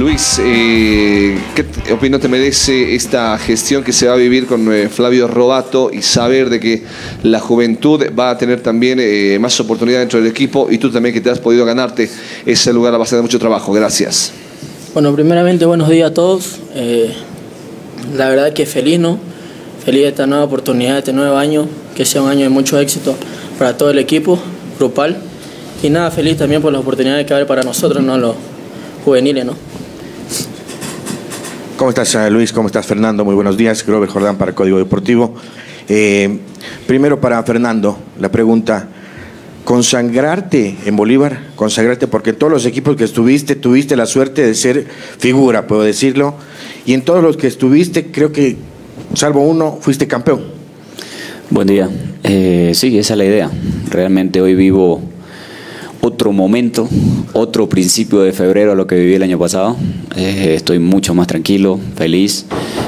Luis, ¿qué opinión te merece esta gestión que se va a vivir con Flavio Robato y saber de que la juventud va a tener también más oportunidad dentro del equipo y tú también que te has podido ganarte ese lugar a base de mucho trabajo? Gracias. Bueno, primeramente buenos días a todos. La verdad que feliz, ¿no? Feliz de esta nueva oportunidad, de este nuevo año, que sea un año de mucho éxito para todo el equipo grupal. Y nada, feliz también por las oportunidades que hay para nosotros, ¿no? Los juveniles, ¿no? ¿Cómo estás, Luis? ¿Cómo estás, Fernando? Muy buenos días. Grover Jordán para Código Deportivo. Primero para Fernando, la pregunta: ¿consagrarte en Bolívar? Consagrarte porque en todos los equipos que estuviste, tuviste la suerte de ser figura, puedo decirlo. Y en todos los que estuviste, creo que, salvo uno, fuiste campeón. Buen día. Sí, esa es la idea. Realmente hoy vivo otro momento, otro principio de febrero a lo que viví el año pasado. Estoy mucho más tranquilo, feliz.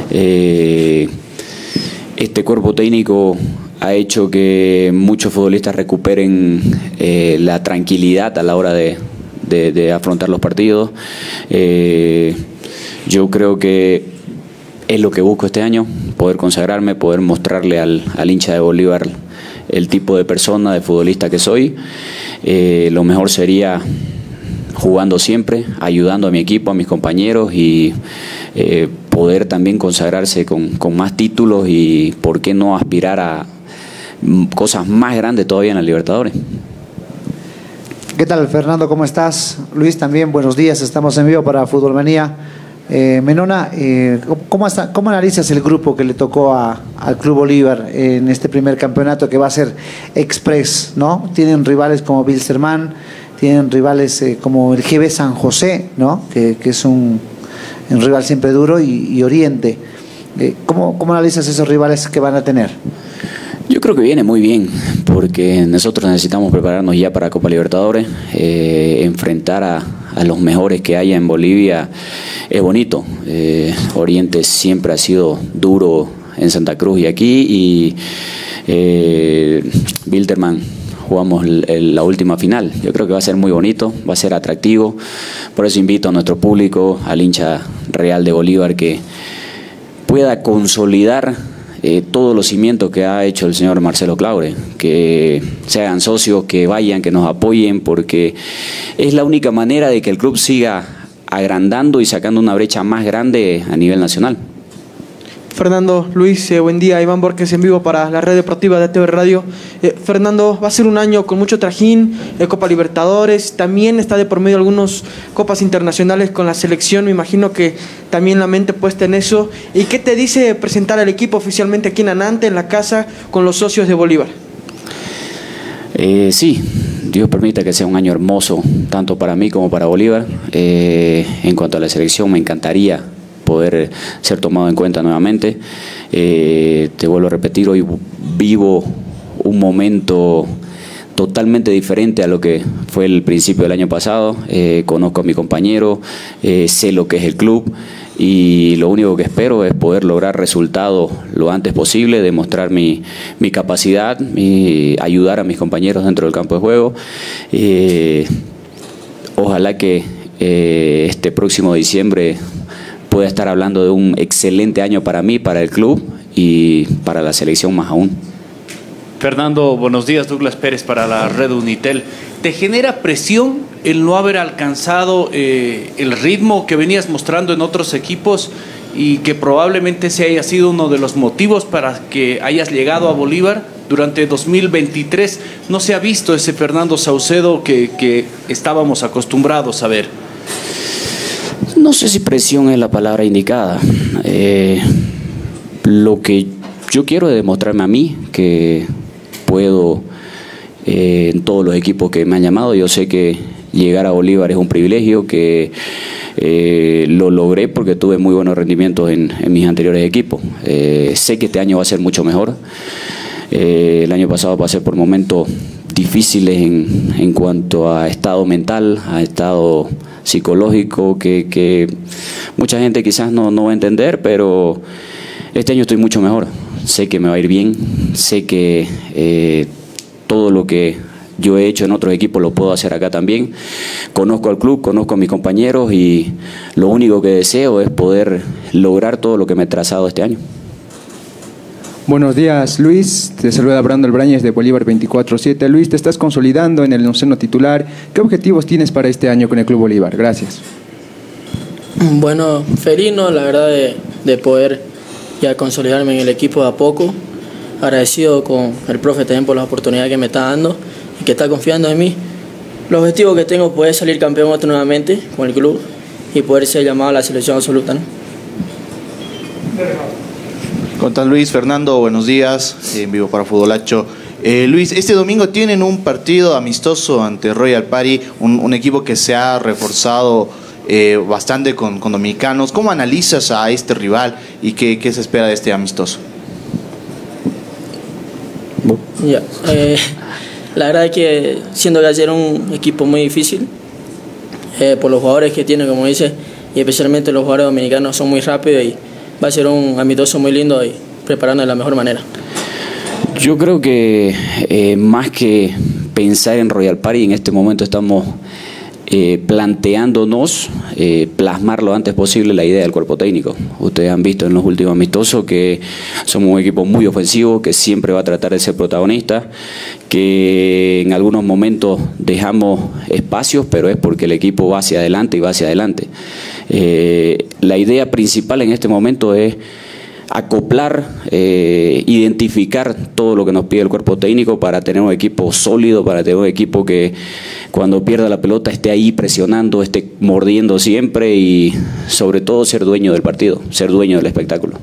Este cuerpo técnico ha hecho que muchos futbolistas recuperen la tranquilidad a la hora de afrontar los partidos. Yo creo que es lo que busco este año, poder consagrarme, poder mostrarle al hincha de Bolívar el tipo de persona, de futbolista que soy. Lo mejor sería jugando siempre, ayudando a mi equipo, a mis compañeros y poder también consagrarse con más títulos y por qué no aspirar a cosas más grandes todavía en la Libertadores. ¿Qué tal, Fernando? ¿Cómo estás? Luis, también buenos días, estamos en vivo para Fútbol Manía. Menona, ¿cómo analizas el grupo que le tocó al Club Bolívar en este primer campeonato que va a ser express, ¿no? Tienen rivales como Wilstermann, tienen rivales como el GB San José, ¿no? Que es un rival siempre duro, y Oriente. ¿Cómo analizas esos rivales que van a tener? Yo creo que viene muy bien, porque nosotros necesitamos prepararnos ya para Copa Libertadores. Enfrentar a los mejores que haya en Bolivia es bonito. Oriente siempre ha sido duro en Santa Cruz y aquí, y Wilstermann jugamos la última final. Yo creo que va a ser muy bonito, va a ser atractivo. Por eso invito a nuestro público, al hincha real de Bolívar, que pueda consolidar todos los cimientos que ha hecho el señor Marcelo Claure, que se hagan socios, que vayan, que nos apoyen, porque es la única manera de que el club siga agrandando y sacando una brecha más grande a nivel nacional. Fernando, Luis, buen día. Iván Borges en vivo para la red deportiva de ATV Radio. Fernando, va a ser un año con mucho trajín, Copa Libertadores, también está de por medio algunos copas internacionales con la selección, me imagino que también la mente puesta en eso. ¿Y qué te dice presentar al equipo oficialmente aquí en Anante, en la casa, con los socios de Bolívar? Sí, Dios permita que sea un año hermoso, tanto para mí como para Bolívar. En cuanto a la selección, me encantaría poder ser tomado en cuenta nuevamente. Te vuelvo a repetir, hoy vivo un momento totalmente diferente a lo que fue el principio del año pasado. Conozco a mi compañero, sé lo que es el club, y lo único que espero es poder lograr resultados lo antes posible, demostrar mi capacidad y ayudar a mis compañeros dentro del campo de juego. Ojalá que este próximo diciembre pueda estar hablando de un excelente año para mí, para el club y para la selección más aún. Fernando, buenos días. Douglas Pérez para la red Unitel. ¿Te genera presión el no haber alcanzado el ritmo que venías mostrando en otros equipos y que probablemente ese haya sido uno de los motivos para que hayas llegado a Bolívar? Durante 2023 no se ha visto ese Fernando Saucedo que estábamos acostumbrados a ver. No sé si presión es la palabra indicada. Lo que yo quiero es demostrarme a mí que puedo en todos los equipos que me han llamado. Yo sé que llegar a Bolívar es un privilegio, que lo logré porque tuve muy buenos rendimientos en mis anteriores equipos. Sé que este año va a ser mucho mejor. El año pasado pasé por momentos difíciles en cuanto a estado mental, a estado psicológico, que mucha gente quizás no va a entender, pero este año estoy mucho mejor. Sé que me va a ir bien, sé que todo lo que yo he hecho en otros equipos lo puedo hacer acá también. Conozco al club, conozco a mis compañeros y lo único que deseo es poder lograr todo lo que me he trazado este año. Buenos días, Luis. Te saluda Brando Albrañez de Bolívar 24/7. Luis, te estás consolidando en el onceno titular. ¿Qué objetivos tienes para este año con el Club Bolívar? Gracias. Bueno, feliz, ¿no? La verdad de poder ya consolidarme en el equipo de a poco. Agradecido con el profe también por la oportunidad que me está dando y que está confiando en mí. Los objetivos que tengo es poder salir campeón otro nuevamente con el club y poder ser llamado a la selección absoluta, ¿no? Con tal Luis, Fernando, buenos días, en vivo para Futbolacho. Luis, este domingo tienen un partido amistoso ante Royal Party, un equipo que se ha reforzado bastante con dominicanos. ¿Cómo analizas a este rival y qué se espera de este amistoso? Ya, la verdad es que siento que va a ser un equipo muy difícil por los jugadores que tiene, como dice, y especialmente los jugadores dominicanos son muy rápidos y va a ser un amistoso muy lindo y preparando de la mejor manera. Yo creo que más que pensar en Royal Party, en este momento estamos planteándonos plasmar lo antes posible la idea del cuerpo técnico. Ustedes han visto en los últimos amistosos que somos un equipo muy ofensivo, que siempre va a tratar de ser protagonista, que en algunos momentos dejamos espacios, pero es porque el equipo va hacia adelante y va hacia adelante. La idea principal en este momento es acoplar, identificar todo lo que nos pide el cuerpo técnico para tener un equipo sólido, para tener un equipo que cuando pierda la pelota esté ahí presionando, esté mordiendo siempre y sobre todo ser dueño del partido, ser dueño del espectáculo.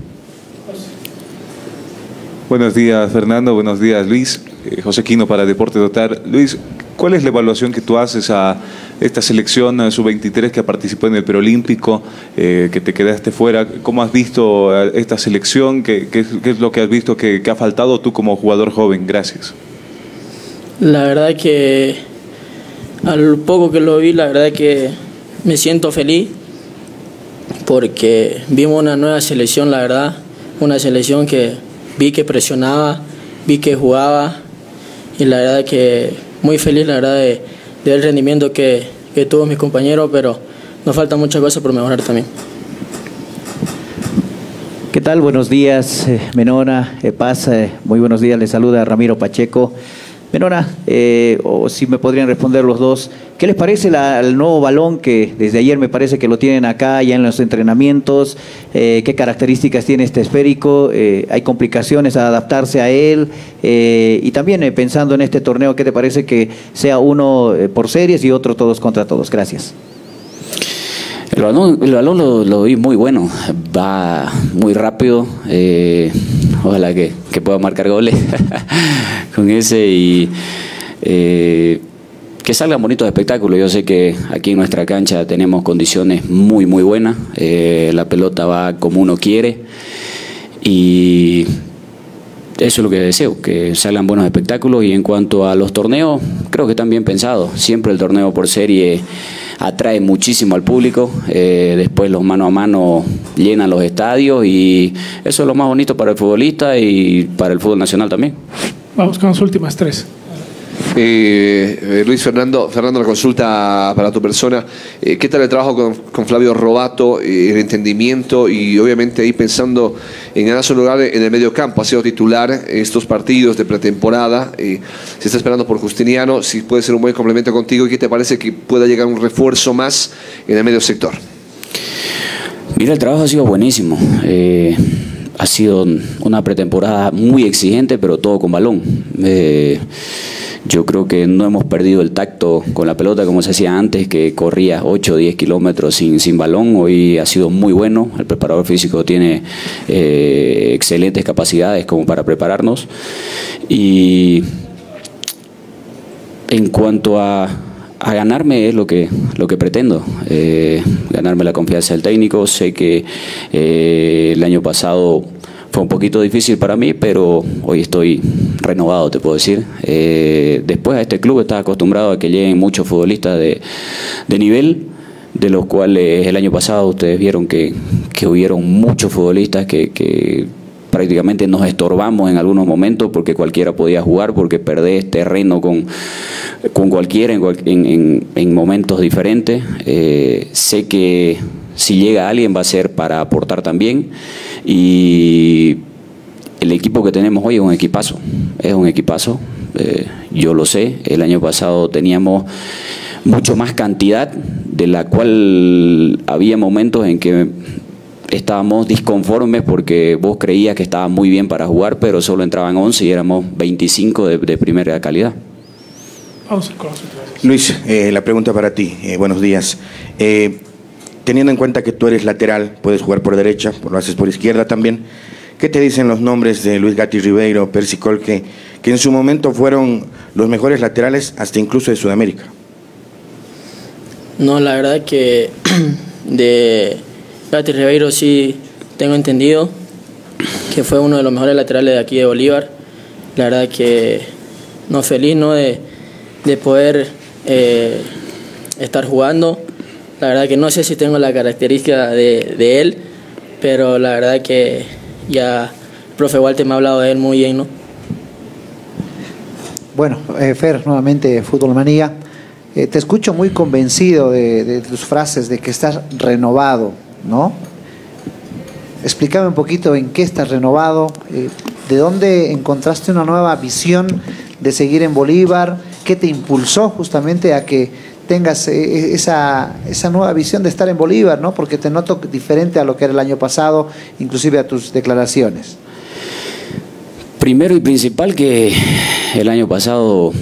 Buenos días, Fernando. Buenos días, Luis. José Quino para Deporte Total. Luis, ¿cuál es la evaluación que tú haces a esta selección sub-23 que participó en el preolímpico, que te quedaste fuera? ¿Cómo has visto a esta selección? ¿Qué es lo que has visto que ha faltado tú como jugador joven? Gracias. La verdad que al poco que lo vi, la verdad que me siento feliz porque vimos una nueva selección, la verdad, una selección que vi que presionaba, vi que jugaba y la verdad que muy feliz, la verdad, del rendimiento que tuvo mis compañeros, pero nos falta muchas cosas por mejorar también. ¿Qué tal? Buenos días, Menona, Paz, muy buenos días, les saluda Ramiro Pacheco. Menona, o si me podrían responder los dos, ¿qué les parece el nuevo balón que desde ayer me parece que lo tienen acá ya en los entrenamientos? ¿Qué características tiene este esférico? ¿Hay complicaciones a adaptarse a él? Y también pensando en este torneo, ¿qué te parece que sea uno por series y otro todos contra todos? Gracias. El balón lo vi muy bueno, va muy rápido, ojalá que pueda marcar goles con ese y que salgan bonitos espectáculos. Yo sé que aquí en nuestra cancha tenemos condiciones muy buenas, la pelota va como uno quiere y eso es lo que deseo, que salgan buenos espectáculos. Y en cuanto a los torneos, creo que están bien pensados. Siempre el torneo por serie atrae muchísimo al público, después los mano a mano llenan los estadios y eso es lo más bonito para el futbolista y para el fútbol nacional también. Vamos con las últimas tres. Luis, Fernando, la consulta para tu persona. ¿Qué tal el trabajo con Flavio Robato, el entendimiento y obviamente ahí pensando en ganar su lugar en el medio campo? Ha sido titular estos partidos de pretemporada, se está esperando por Justiniano, si puede ser un buen complemento contigo. ¿Y qué te parece que pueda llegar un refuerzo más en el medio sector? Mira, el trabajo ha sido buenísimo. Ha sido una pretemporada muy exigente, pero todo con balón. Yo creo que no hemos perdido el tacto con la pelota como se hacía antes, que corría 8 o 10 kilómetros sin balón. Hoy ha sido muy bueno. El preparador físico tiene excelentes capacidades como para prepararnos. Y en cuanto a ganarme es lo que pretendo, ganarme la confianza del técnico. Sé que el año pasado fue un poquito difícil para mí, pero hoy estoy renovado, te puedo decir. Después a este club estaba acostumbrado a que lleguen muchos futbolistas de nivel, de los cuales el año pasado ustedes vieron que hubieron muchos futbolistas que prácticamente nos estorbamos en algunos momentos porque cualquiera podía jugar, porque perdés terreno con cualquiera en momentos diferentes. Sé que si llega alguien va a ser para aportar también, y el equipo que tenemos hoy es un equipazo, yo lo sé. El año pasado teníamos mucho más cantidad, de la cual había momentos en que estábamos disconformes porque vos creías que estaba muy bien para jugar, pero solo entraban 11 y éramos 25 de primera calidad. Vamos con las últimas. Luis, la pregunta para ti. Buenos días. Teniendo en cuenta que tú eres lateral, puedes jugar por derecha, lo haces por izquierda también. ¿Qué te dicen los nombres de Luis Gatti Ribeiro, Percy Colque, que en su momento fueron los mejores laterales hasta incluso de Sudamérica? No, la verdad que de Gatti Ribeiro sí tengo entendido que fue uno de los mejores laterales de aquí de Bolívar. La verdad que no, feliz, ¿no?, de poder estar jugando. La verdad que no sé si tengo la característica de él, pero la verdad que ya el profe Walter me ha hablado de él muy bien, ¿no? Bueno, Fer, nuevamente Fútbol Manía. Te escucho muy convencido de tus frases de que estás renovado, ¿no? Explícame un poquito en qué estás renovado, de dónde encontraste una nueva visión de seguir en Bolívar, qué te impulsó justamente a que tengas esa nueva visión de estar en Bolívar, ¿no? Porque te noto diferente a lo que era el año pasado, inclusive a tus declaraciones. Primero y principal que el año pasado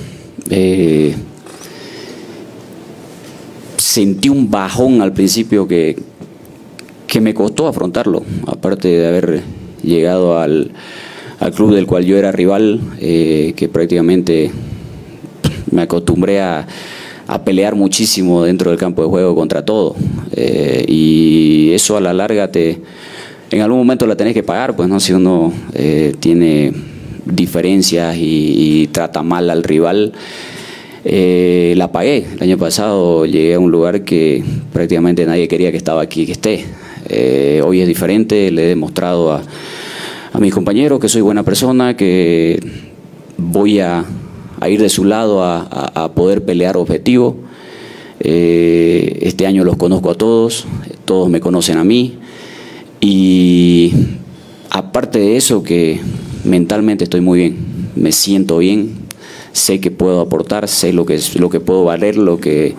sentí un bajón al principio que me costó afrontarlo, aparte de haber llegado al club del cual yo era rival, que prácticamente me acostumbré a pelear muchísimo dentro del campo de juego contra todo, y eso a la larga en algún momento la tenés que pagar, pues, ¿no? Si uno tiene diferencias y trata mal al rival, la pagué. El año pasado llegué a un lugar que prácticamente nadie quería que estaba aquí, que esté. Hoy es diferente, le he demostrado a mis compañeros que soy buena persona, que voy a ir de su lado a poder pelear objetivos. Este año los conozco a todos me conocen a mí, y aparte de eso, que mentalmente estoy muy bien, me siento bien, sé que puedo aportar, sé lo que puedo valer, lo que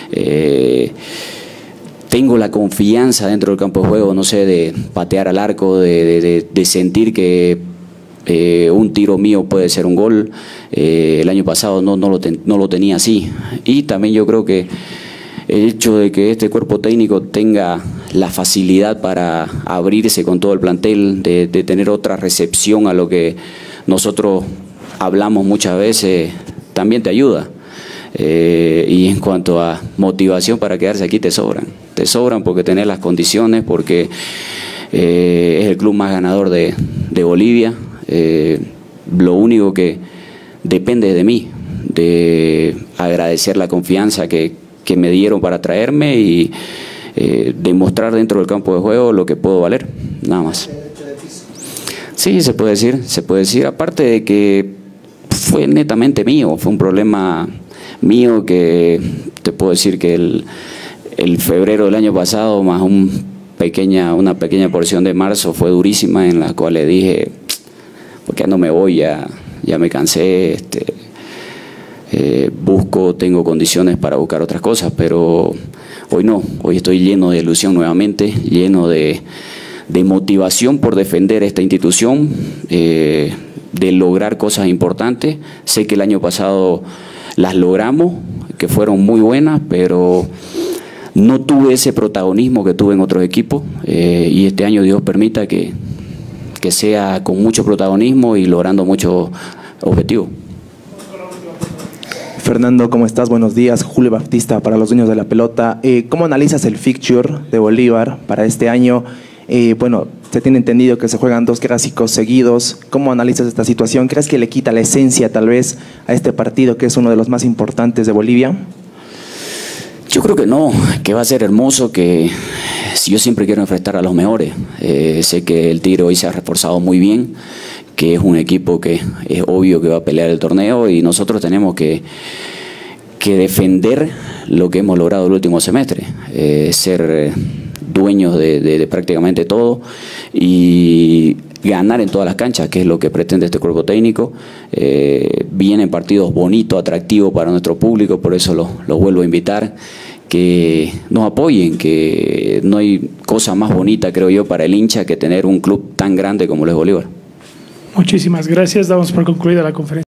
tengo la confianza dentro del campo de juego, no sé, de patear al arco, de sentir que un tiro mío puede ser un gol. El año pasado no lo tenía así, y también yo creo que el hecho de que este cuerpo técnico tenga la facilidad para abrirse con todo el plantel, de tener otra recepción a lo que nosotros hablamos muchas veces, también te ayuda. Y en cuanto a motivación para quedarse aquí, te sobran porque tenés las condiciones, porque es el club más ganador de Bolivia. Lo único que depende de mí, de agradecer la confianza que me dieron para traerme y demostrar dentro del campo de juego lo que puedo valer, nada más. Sí, se puede decir, aparte de que fue netamente mío, fue un problema mío, que te puedo decir que el febrero del año pasado más una pequeña porción de marzo fue durísima, en la cual le dije, ¿por qué no me voy? Ya me cansé, tengo condiciones para buscar otras cosas, pero hoy no, hoy estoy lleno de ilusión nuevamente, lleno de motivación por defender esta institución, de lograr cosas importantes. Sé que el año pasado las logramos, que fueron muy buenas, pero no tuve ese protagonismo que tuve en otros equipos, y este año Dios permita que sea con mucho protagonismo y logrando muchos objetivos. Fernando, ¿cómo estás? Buenos días. Julio Baptista para los dueños de la pelota. ¿Cómo analizas el fixture de Bolívar para este año? Bueno, se tiene entendido que se juegan 2 clásicos seguidos. ¿Cómo analizas esta situación? ¿Crees que le quita la esencia tal vez a este partido, que es uno de los más importantes de Bolivia? Yo creo que no, que va a ser hermoso, que yo siempre quiero enfrentar a los mejores. Sé que el Tigre hoy se ha reforzado muy bien, que es un equipo que es obvio que va a pelear el torneo y nosotros tenemos que defender lo que hemos logrado el último semestre, ser dueños de prácticamente todo y ganar en todas las canchas, que es lo que pretende este cuerpo técnico. Vienen partidos bonitos, atractivos para nuestro público, por eso los vuelvo a invitar, que nos apoyen, que no hay cosa más bonita, creo yo, para el hincha que tener un club tan grande como lo es Bolívar. Muchísimas gracias. Damos por concluida la conferencia.